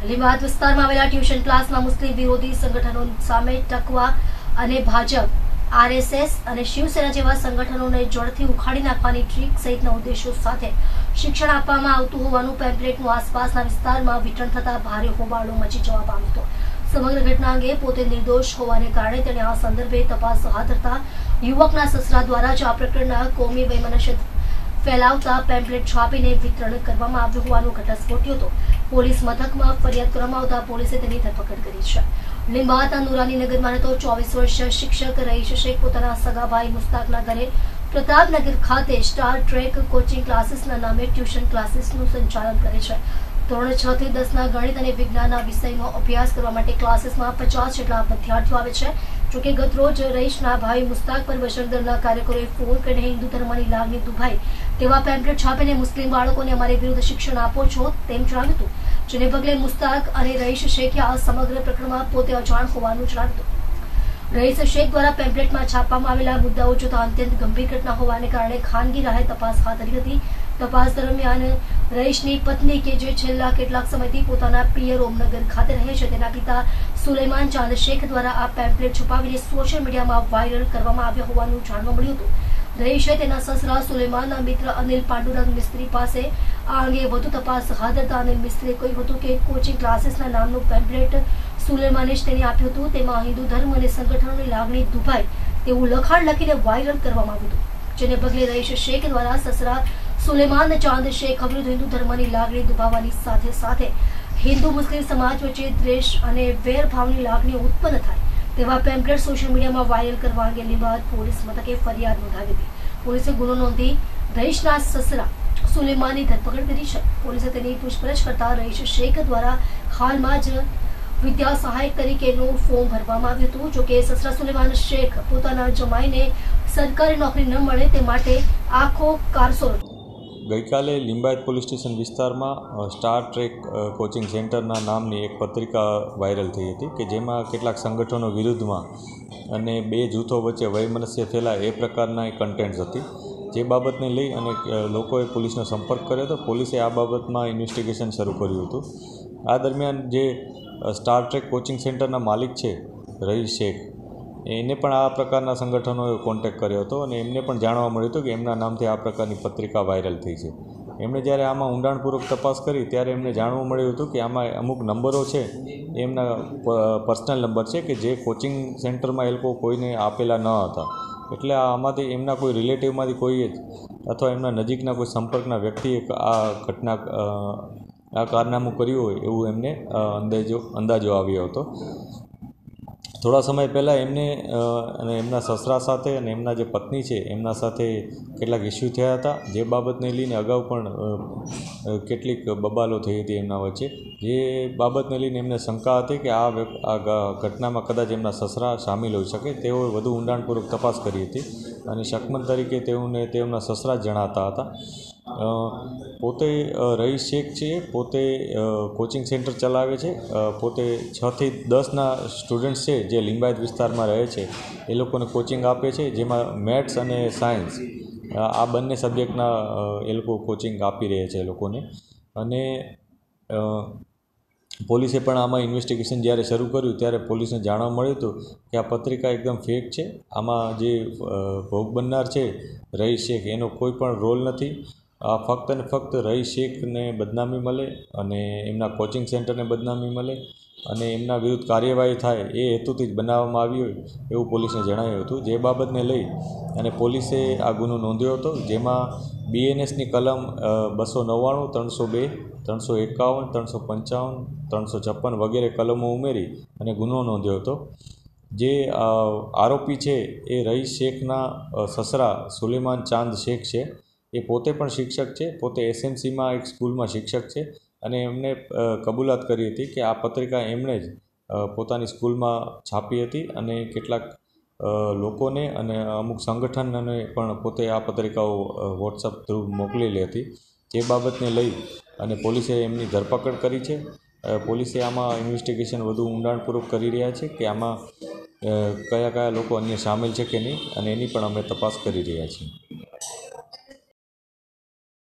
લીંબાયત વિસ્તારમાં આવેલા ટ્યુશન ક્લાસમાં મુસ્લિમ વિરોધી સંગઠનો સામે ટકવા અને ભાજપ, આરએસએસ અને શિવસેના જેવા સંગઠનોને જડથી ઉખાડી નાખવાની ટ્રીક સહિતના ઉદ્દેશો સાથે શિક્ષણ આપવામાં આવતું હોવાનું પેમ્પલેટનું આસપાસના વિસ્તારમાં વિતરણ થતા ભારે હોબાળો મચી જવા પામ્યો હતો। સમગ્ર ઘટના અંગે પોતે નિર્દોષ હોવાને કારણે તેણે આ સંદર્ભે તપાસ હાથ ધરતા યુવકના સસરા દ્વારા જ આ પ્રકરણના કોમી વૈમનસ્ય ફેલાવતા પેમ્પલેટ છાપીને વિતરણ કરવામાં આવ્યું હોવાનું ઘટસ્ફોટ થયો હતો। પોલીસ મથકમાં ફરિયાદ કરવામાં આવતા પોલીસે તેની ધરપકડ કરી છે। લીંબાયતના નુરાની નગરમાં રહેતો 24 વર્ષીય શિક્ષક રઈશ શેખ પોતાના સગા ભાઈ મુસ્તાકના ઘરે પ્રતાપનગર ખાતે સ્ટાર ટ્રેક કોચિંગ ક્લાસીસના નામે ટ્યુશન ક્લાસીસનું સંચાલન કરે છે। ધોરણ 6 થી 10ના ગણિત અને વિજ્ઞાનના વિષયમાં અભ્યાસ કરવા માટે ક્લાસીસમાં 50 જેટલા વિદ્યાર્થીઓ આવે છે। જોકે ગતરોજ રઈશના ભાઈ મુસ્તાક પર બજરંગ કાર્યકરોએ ફોન કરીને હિન્દુ ધર્મની લાગણી દુભાઈ તેવા પેમ્પલેટ છાપીને મુસ્લિમ બાળકોને અમારી વિરુદ્ધ શિક્ષણ આપો છો તેમ જણાવ્યું હતું, જેને પગલે મુસ્તાક અને રઈશ શેખે આ સમગ્ર પ્રકરણમાં પોતે અજાણ હોવાનું જણાવ્યું હતું। રઈસ શેખ દ્વારા પેમ્પલેટમાં છાપવામાં આવેલા મુદ્દાઓ જોતા અત્યંત ગંભીર ઘટના હોવાને કારણે ખાનગી રાહે તપાસ હાથ ધરી હતી। તપાસ દરમિયાન રઈશની પત્ની કે જે છેલ્લા કેટલાક સમયથી પોતાના પિયર ઓમનગર ખાતે રહે છે તેના પિતા સુલેમાન ચાંદ શેખ દ્વારા આ પેમ્પલેટ છુપાવીને સોશિયલ મીડિયામાં વાયરલ કરવામાં આવ્યા હોવાનું જાણવા મળ્યું હતું। રઈશે તેના સસરા સુલેમાનના મિત્ર અનિલ પાંડુરંગ મિસ્ત્રી પાસે આ અંગે વધુ તપાસ હાથ ધરતા અનિલ મિસ્ત્રીએ કહ્યું હતું કે કોચિંગ ક્લાસીસના નામનું પેમ્પલેટ સુલેમાને જ તેને આપ્યું હતું, તેમાં હિન્દુ ધર્મ અને સંગઠનોની લાગણી દુભાઈ તેવું લખાણ લખીને વાયરલ કરવામાં આવ્યું હતું, જેને પગલે રઈશ શેખ દ્વારા સસરા સુલેમાન ચાંદ શેખ વિરુદ્ધ હિન્દુ ધર્મની લાગણી દુભાવવાની સાથે સાથે હિન્દુ મુસ્લિમ સમાજ વચ્ચે દ્વેષ અને વેરભાવની લાગણી ઉત્પન્ન થાય તેવા પેમ્પલેટ સોશિયલ મીડિયામાં વાયરલ કરવા અંગે લીંબાયત પોલીસ મથકે ફરિયાદ નોંધાવી હતી। પોલીસે ગુનો નોંધી રઈશના સસરા સુલેમાનની ધરપકડ કરી છે। પોલીસે તેની પૂછપરછ કરતા રઈશ શેખ દ્વારા હાલમાં જ વિદ્યા સહાયક તરીકેનું ફોર્મ ભરવામાં આવ્યું હતું। જોકે સસરા સુલેમાન શેખ પોતાના જમાઈને સરકારી નોકરી ન મળે તે માટે આખો કારસો ગઈકાલે લીંબાયત પોલીસ સ્ટેશન વિસ્તારમાં સ્ટાર ટ્રેક કોચિંગ સેન્ટરના નામની એક પત્રિકા વાયરલ થઈ હતી કે જેમાં કેટલાક સંગઠનો વિરુદ્ધમાં અને બે જૂથો વચ્ચે વૈમનસ્ય ફેલાય એ પ્રકારના કન્ટેન્ટ્સ હતી, જે બાબતને લઈ અને લોકોએ પોલીસનો સંપર્ક કર્યો હતો। પોલીસે આ બાબતમાં ઇન્વેસ્ટિગેશન શરૂ કર્યું હતું। આ દરમિયાન જે સ્ટાર ટ્રેક કોચિંગ સેન્ટરના માલિક છે રઈસ શેખ, એને પણ આ પ્રકારના સંગઠનોએ કોન્ટેક્ટ કર્યો હતો અને એમને પણ જાણવા મળ્યું હતું કે એમના નામથી આ પ્રકારની પત્રિકા વાયરલ થઈ છે। એમણે જ્યારે આમાં ઊંડાણપૂર્વક તપાસ કરી ત્યારે એમને જાણવા મળ્યું હતું કે આમાં અમુક નંબરો છે એમના પર્સનલ નંબર છે કે જે કોચિંગ સેન્ટરમાં એ લોકો કોઈને આપેલા ન હતા, એટલે આમાંથી એમના કોઈ રિલેટિવમાંથી કોઈએ અથવા એમના નજીકના કોઈ સંપર્કના વ્યક્તિએ આ ઘટના આ કારનામું કર્યું હોય એવું એમને અંદાજો આવ્યો હતો। થોડા સમય પહેલાં એમને અને એમના સસરા સાથે અને એમના જે પત્ની છે એમના સાથે કેટલાક ઇસ્યુ થયા હતા, જે બાબતને લઈને અગાઉ પણ કેટલીક બબાલો થઈ હતી એમના વચ્ચે, જે બાબતને લઈને એમને શંકા હતી કે આ ઘટનામાં કદાચ એમના સસરા સામેલ હોઈ શકે। તેઓએ વધુ ઊંડાણપૂર્વક તપાસ કરી હતી અને શકમન તરીકે તેમના સસરા જ જણાતા હતા। પોતે રઈસ શેખ છે, પોતે કોચિંગ સેન્ટર ચલાવે છે, પોતે 6 થી 10ના સ્ટુડન્ટ્સ છે જે લીંબાયત વિસ્તારમાં રહે છે એ લોકોને કોચિંગ આપે છે, જેમાં મેથ્સ અને સાયન્સ આ બંને સબ્જેક્ટના એ લોકો કોચિંગ આપી રહ્યા છે એ લોકોને। અને પોલીસે પણ આમાં ઇન્વેસ્ટિગેશન જ્યારે શરૂ કર્યું ત્યારે પોલીસને જાણવા મળ્યું હતું કે આ પત્રિકા એકદમ ફેક છે, આમાં જે ભોગ બનનાર છે રઈસ શેખ એનો કોઈ પણ રોલ નથી। આ ફક્ત અને ફક્ત રઈસ શેખને બદનામી મળે અને એમના કોચિંગ સેન્ટરને બદનામી મળે અને એમના વિરુદ્ધ કાર્યવાહી થાય એ હેતુથી જ બનાવવામાં આવી હોય એવું પોલીસને જણાવ્યું હતું, જે બાબતને લઈ અને પોલીસે આ ગુનો નોંધ્યો હતો, જેમાં BNSની કલમ 299, 302, 351, 355, 356 વગેરે કલમો ઉમેરી અને ગુનો નોંધ્યો હતો। જે આરોપી છે એ રઈસ શેખના સસરા સુલેમાન ચાંદ શેખ છે, એ પોતે પણ શિક્ષક છે, પોતે SMCમાં એક સ્કૂલમાં શિક્ષક છે અને એમને કબૂલાત કરી હતી કે આ પત્રિકા એમણે જ પોતાની સ્કૂલમાં છાપી હતી અને કેટલાક લોકોને અને અમુક સંગઠનને પણ પોતે આ પત્રિકાઓ વોટ્સઅપ થ્રુ મોકલેલી હતી, જે બાબતને લઈ અને પોલીસે એમની ધરપકડ કરી છે। પોલીસે આમાં ઇન્વેસ્ટિગેશન વધુ ઊંડાણપૂર્વક કરી રહ્યા છે કે આમાં કયા કયા લોકો અન્ય સામેલ છે કે નહીં, અને એની પણ અમે તપાસ કરી રહ્યા છીએ।